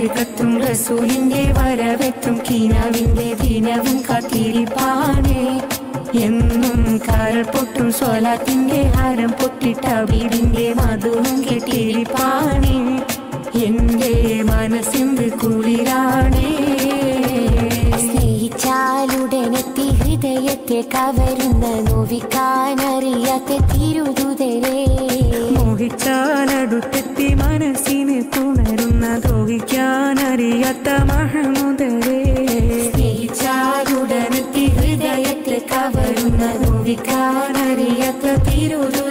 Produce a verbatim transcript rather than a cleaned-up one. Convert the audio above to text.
ബർക്കത്തും റസൂലിന്റെ വരവെത്തും കിനാവിന്റെ ദിനവും കാത്തിരിപ്പാണ്. എന്നും കാരൽ പൊട്ടും സ്വലാത്തിന്റെ ഹാരം പൊട്ടിട്ട വീടിന്റെ മധുവും കെട്ടിരിപ്പാണ്. എന്റെ മനസ്സിന്റെ കുളിരാണേ. സ്നേഹിച്ചാലുടനെത്തി ഹൃദയത്തെ കവരുന്ന നോവിക്കാനറിയാത്ത തിരുതുതരേ. മോഹിച്ചാലടുത്തെത്തി മനസ്സിനെ പുണരുന്ന ദ്രോഹിക്കാനറിയാത്ത മഹമുദരേ. സ്നേഹിച്ചാലുടനെത്തി ഹൃദയത്തെ കവരുന്ന നോവിക്കാനറിയാത്ത തിരുതു